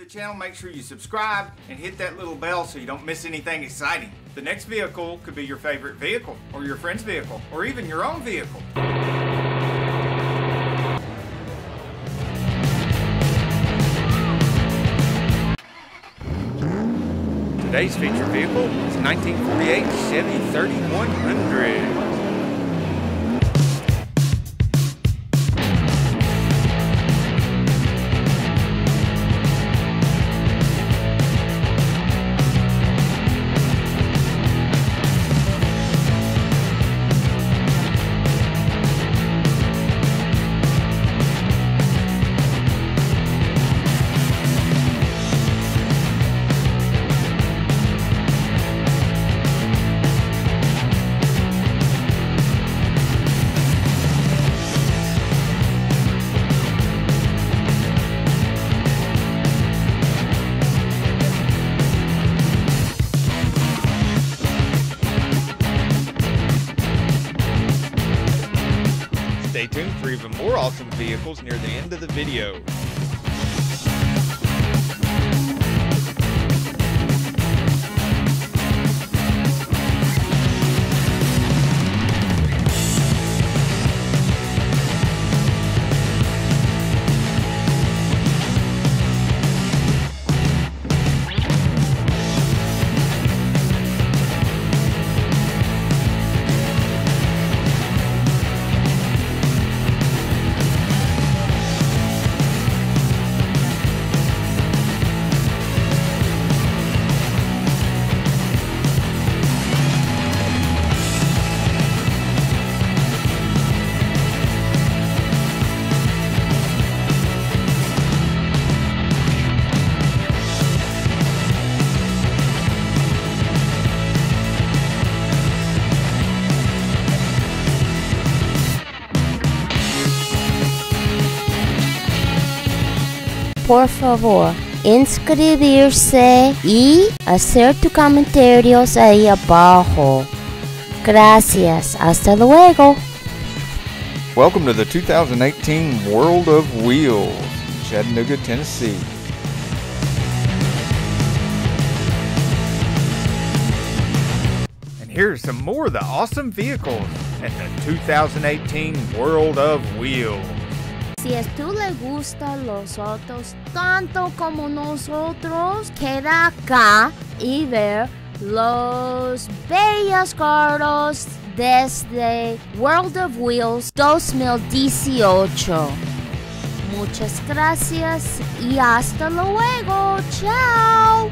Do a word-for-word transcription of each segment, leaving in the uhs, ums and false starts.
channel, make sure you subscribe and hit that little bell so you don't miss anything exciting. The next vehicle could be your favorite vehicle, or your friend's vehicle, or even your own vehicle. Today's featured vehicle is nineteen forty-eight Chevy thirty-one hundred. Stay tuned for even more awesome vehicles near the end of the video. Por favor, inscribirse y hacer tus comentarios ahí abajo. Gracias. Hasta luego. Welcome to the two thousand eighteen World of Wheels, Chattanooga, Tennessee. And here's some more of the awesome vehicles at the two thousand eighteen World of Wheels. Si a tú le gustan los autos tanto como nosotros, queda acá y ver los bellos carros desde World of Wheels dos mil dieciocho. Muchas gracias y hasta luego. Chao.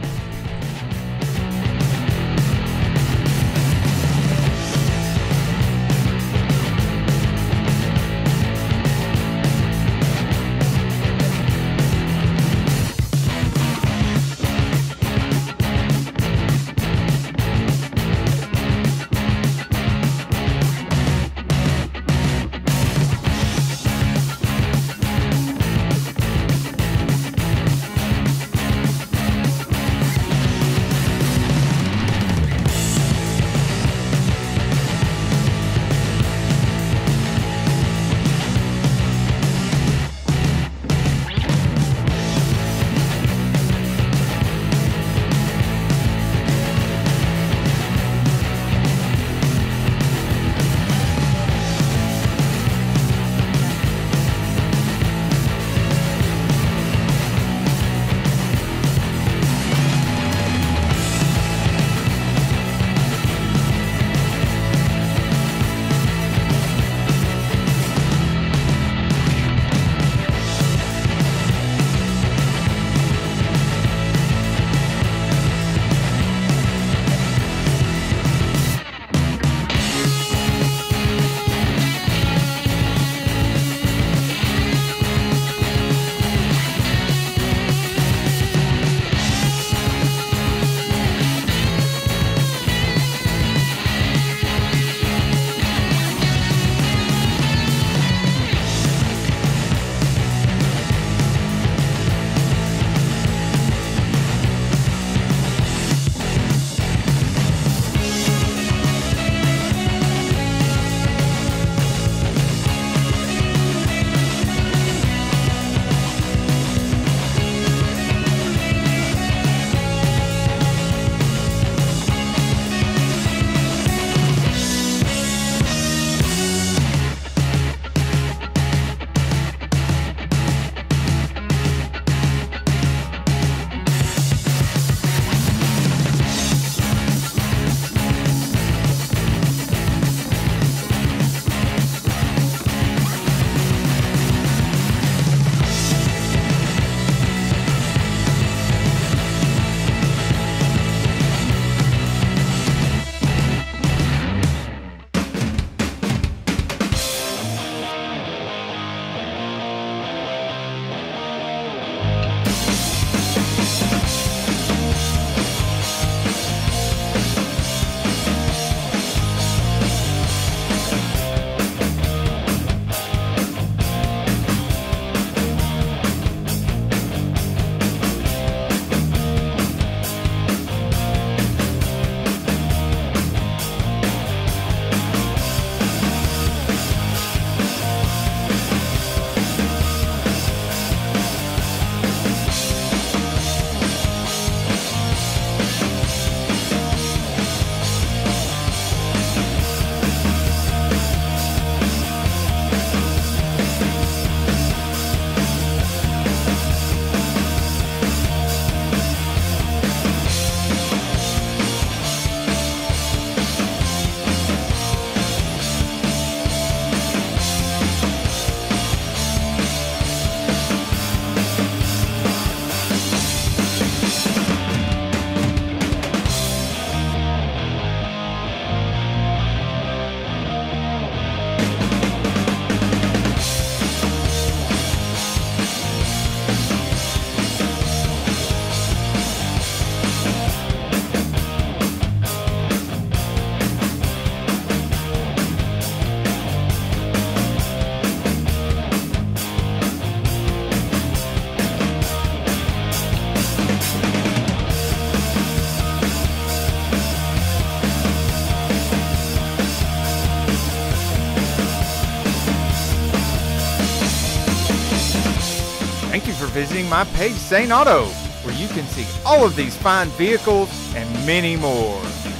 visiting my page, Saint Auto, where you can see all of these fine vehicles and many more.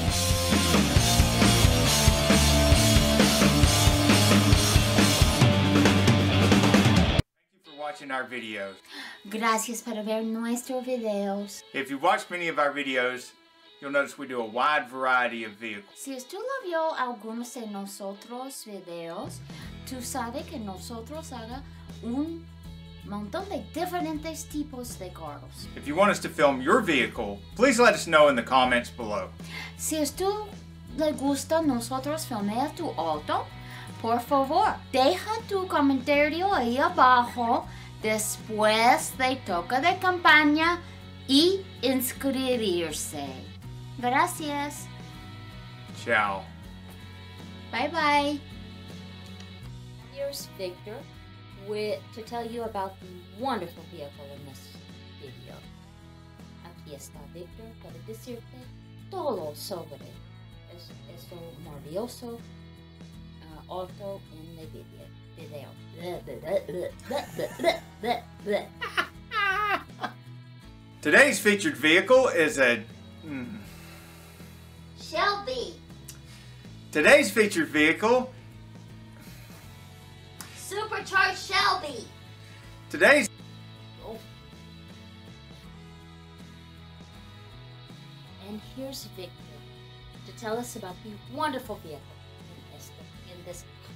Thank you for watching our videos. Gracias por ver nuestros videos. If you watched many of our videos, you'll notice we do a wide variety of vehicles. Si tú lo vio algunos de nosotros videos, tú sabes que nosotros haga un montón de diferentes tipos de carros. If you want us to film your vehicle, please let us know in the comments below. Si a tú le gusta nosotros filmar tu auto, por favor, deja tu comentario ahí abajo después de toca de campaña y inscribirse. Gracias. Ciao. Bye bye. Here's Victor with, to tell you about the wonderful vehicle in this video. Aquí está Victor para decirte todo sobre es, este maravilloso uh, auto en el video. video. Today's featured vehicle is a... Mm, Shelby. Today's featured vehicle... Supercharged Shelby. Today's... Oh. And here's Victor to tell us about the wonderful vehicle in this, in this